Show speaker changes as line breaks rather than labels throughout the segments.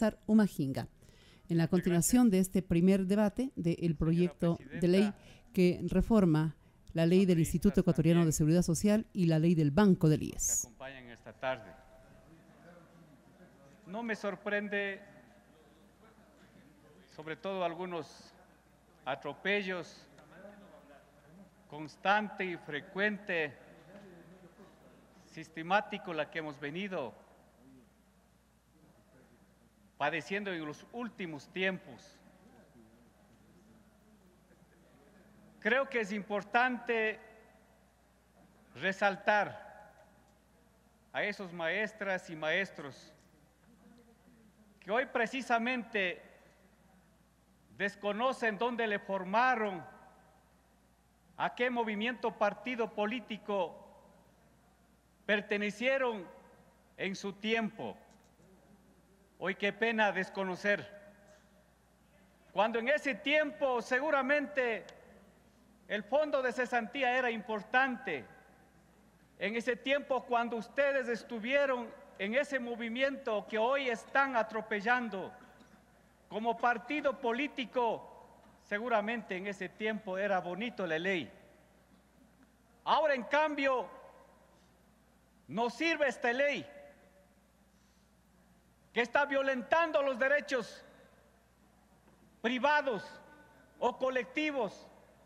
Bienestar Humajinga. En la continuación de este primer debate del proyecto de ley que reforma la ley del Instituto Ecuatoriano de Seguridad Social y la ley del Banco del IES.
Que acompañan esta tarde. No me sorprende, sobre todo algunos atropellos constante y frecuente, sistemático, la que hemos venido padeciendo en los últimos tiempos. Creo que es importante resaltar a esos maestras y maestros que hoy precisamente desconocen dónde le formaron, a qué movimiento partido político pertenecieron en su tiempo. Hoy qué pena desconocer, cuando en ese tiempo seguramente el fondo de cesantía era importante. En ese tiempo, cuando ustedes estuvieron en ese movimiento que hoy están atropellando como partido político, seguramente en ese tiempo era bonito la ley. Ahora, en cambio, no sirve esta ley, que está violentando los derechos privados o colectivos.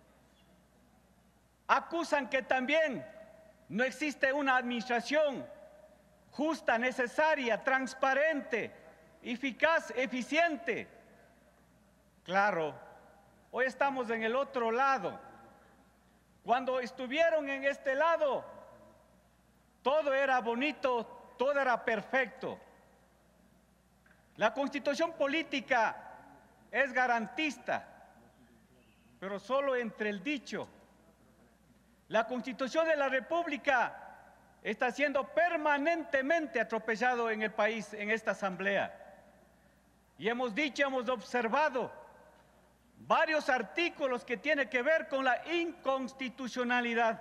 Acusan que también no existe una administración justa, necesaria, transparente, eficaz, eficiente. Claro, hoy estamos en el otro lado. Cuando estuvieron en este lado, todo era bonito, todo era perfecto. La Constitución política es garantista, pero solo entre el dicho. La Constitución de la República está siendo permanentemente atropellado en el país, en esta Asamblea. Y hemos dicho, hemos observado varios artículos que tienen que ver con la inconstitucionalidad.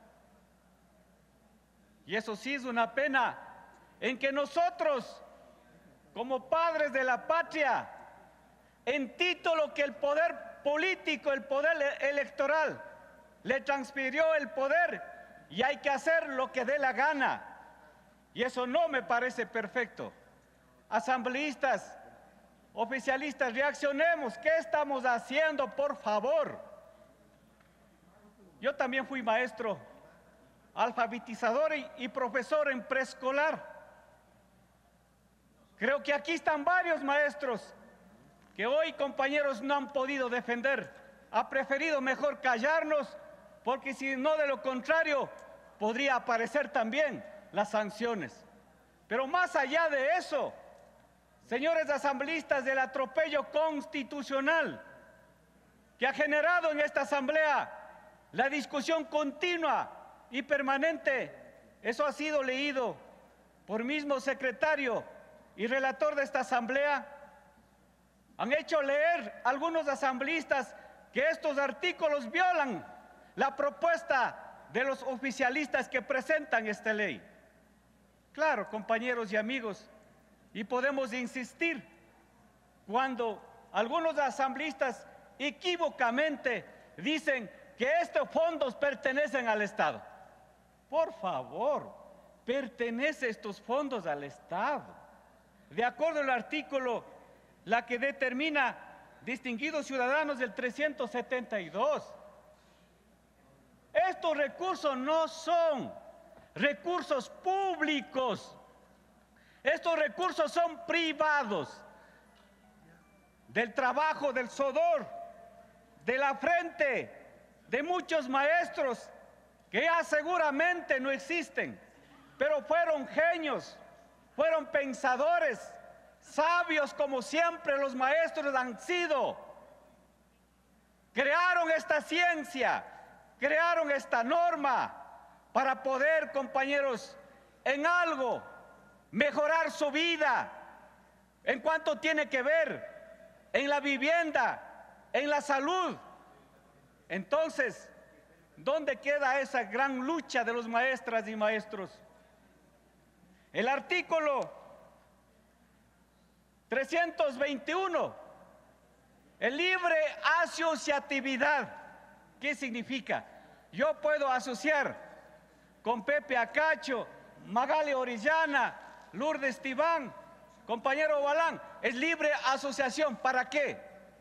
Y eso sí es una pena, en que nosotros, como padres de la patria, en título que el poder político, el poder electoral, le transfirió el poder y hay que hacer lo que dé la gana. Y eso no me parece perfecto. Asambleístas, oficialistas, reaccionemos. ¿Qué estamos haciendo, por favor? Yo también fui maestro, alfabetizador y profesor en preescolar. Creo que aquí están varios maestros que hoy, compañeros, no han podido defender. Ha preferido mejor callarnos, porque si no, de lo contrario, podría aparecer también las sanciones. Pero más allá de eso, señores asambleístas, del atropello constitucional que ha generado en esta Asamblea la discusión continua y permanente, eso ha sido leído por mismo secretario y relator de esta Asamblea. Han hecho leer algunos asambleístas que estos artículos violan la propuesta de los oficialistas que presentan esta ley. Claro, compañeros y amigos, y podemos insistir cuando algunos asambleístas equívocamente dicen que estos fondos pertenecen al Estado. Por favor, pertenecen estos fondos al Estado. De acuerdo al artículo, la que determina distinguidos ciudadanos del 372. Estos recursos no son recursos públicos. Estos recursos son privados. Del trabajo del sudor, de la frente de muchos maestros que ya seguramente no existen, pero fueron genios, fueron pensadores, sabios como siempre los maestros han sido. Crearon esta ciencia, crearon esta norma para poder, compañeros, en algo mejorar su vida, en cuanto tiene que ver en la vivienda, en la salud. Entonces, ¿dónde queda esa gran lucha de los maestras y maestros? El artículo 321. El libre asociatividad. ¿Qué significa? Yo puedo asociar con Pepe Acacho, Magali Orellana, Lourdes Tibán, compañero Balán. Es libre asociación. ¿Para qué?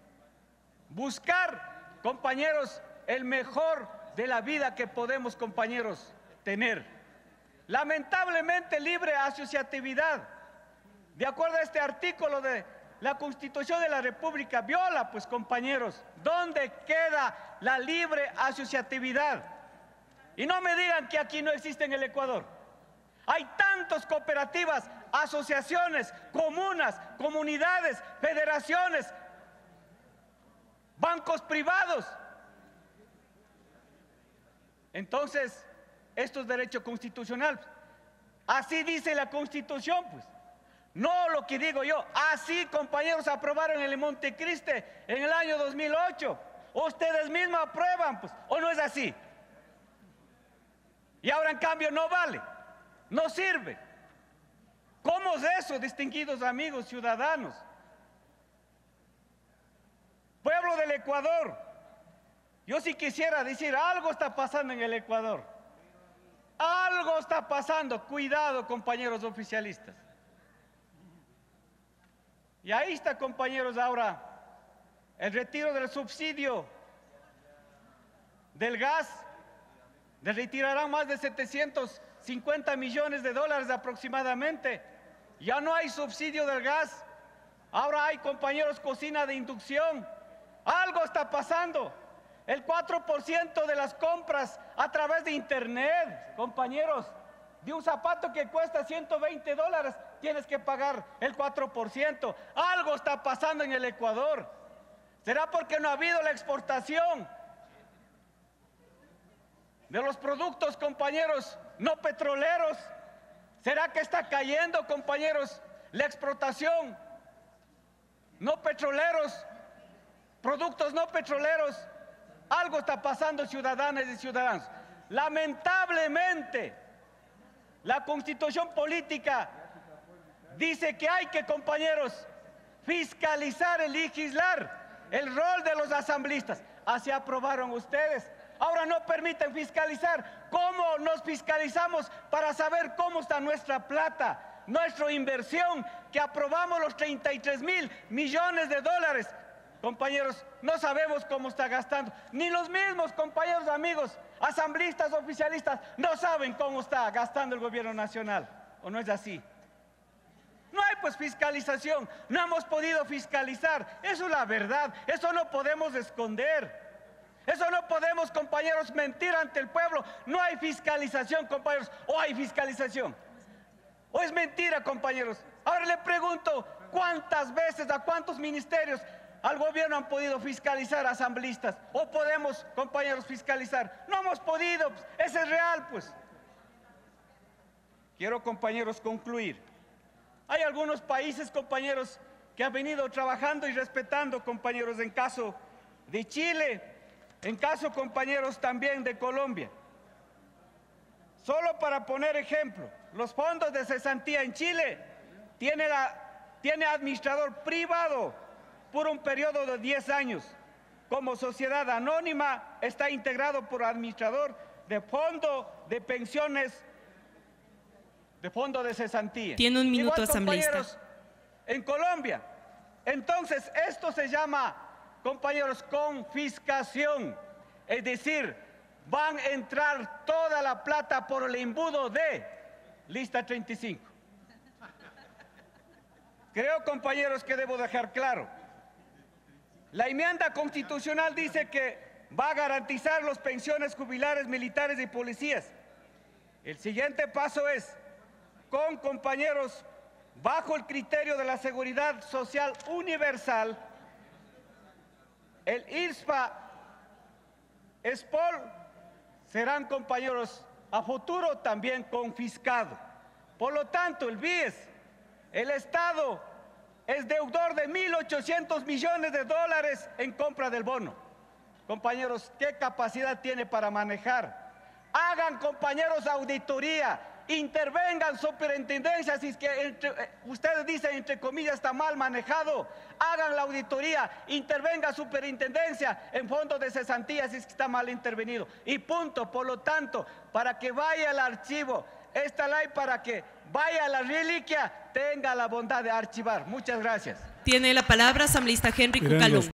Buscar, compañeros, el mejor de la vida que podemos, compañeros, tener. Lamentablemente, libre asociatividad, de acuerdo a este artículo de la Constitución de la República, viola, pues, compañeros, ¿dónde queda la libre asociatividad? Y no me digan que aquí no existe en el Ecuador. Hay tantas cooperativas, asociaciones, comunas, comunidades, federaciones, bancos privados. Entonces, esto es derecho constitucional. Así dice la Constitución, pues. No lo que digo yo. Así, compañeros, aprobaron en el Montecristi en el año 2008. Ustedes mismos aprueban, pues. ¿O no es así? Y ahora, en cambio, no vale. No sirve. ¿Cómo es eso, distinguidos amigos ciudadanos? Pueblo del Ecuador, yo sí quisiera decir, algo está pasando en el Ecuador. Algo está pasando. Cuidado, compañeros oficialistas. Y ahí está, compañeros, ahora el retiro del subsidio del gas. Retirarán más de 750 millones de dólares aproximadamente. Ya no hay subsidio del gas. Ahora hay, compañeros, cocina de inducción. Algo está pasando. El 4% de las compras a través de internet, compañeros, de un zapato que cuesta 120 dólares, tienes que pagar el 4%. Algo está pasando en el Ecuador. ¿Será porque no ha habido la exportación de los productos, compañeros, no petroleros? ¿Será que está cayendo, compañeros, la exportación? No petroleros, productos no petroleros. Algo está pasando, ciudadanas y ciudadanos. Lamentablemente, la Constitución política dice que hay que, compañeros, fiscalizar y legislar el rol de los asambleístas. Así aprobaron ustedes. Ahora no permiten fiscalizar. ¿Cómo nos fiscalizamos para saber cómo está nuestra plata, nuestra inversión, que aprobamos los 33.000 millones de dólares? Compañeros, no sabemos cómo está gastando. Ni los mismos, compañeros, amigos, asambleístas, oficialistas, no saben cómo está gastando el gobierno nacional. ¿O no es así? No hay, pues, fiscalización. No hemos podido fiscalizar. Eso es la verdad. Eso no podemos esconder. Eso no podemos, compañeros, mentir ante el pueblo. No hay fiscalización, compañeros. ¿O hay fiscalización? ¿O es mentira, compañeros? Ahora le pregunto, ¿cuántas veces, a cuántos ministerios al gobierno han podido fiscalizar asambleístas? ¿O podemos, compañeros, fiscalizar? No hemos podido. Ese es real, pues. Quiero, compañeros, concluir. Hay algunos países, compañeros, que han venido trabajando y respetando, compañeros, en caso de Chile, en caso, compañeros, también de Colombia. Solo para poner ejemplo, los fondos de cesantía en Chile tiene administrador privado por un periodo de 10 años. Como sociedad anónima está integrado por administrador de fondo de pensiones, de fondo de cesantía.
Tiene un minuto,
igual,
asambleísta.
En Colombia. Entonces, esto se llama, compañeros, confiscación. Es decir, van a entrar toda la plata por el embudo de lista 35. Creo, compañeros, que debo dejar claro. La enmienda constitucional dice que va a garantizar las pensiones jubilares militares y policías. El siguiente paso es, con, compañeros, bajo el criterio de la seguridad social universal, el IRSPA, ESPOL, serán, compañeros, a futuro también confiscados. Por lo tanto, el BIES, el Estado, es deudor de 1.800 millones de dólares en compra del bono. Compañeros, ¿qué capacidad tiene para manejar? Hagan, compañeros, auditoría. intervengan superintendencias, si es que ustedes dicen entre comillas está mal manejado, hagan la auditoría, intervenga superintendencia en fondos de cesantía si es que está mal intervenido y punto. Por lo tanto, para que vaya al archivo esta ley, para que vaya a la reliquia, tenga la bondad de archivar. Muchas gracias.
Tiene la palabra asambleísta Henry Cucalón.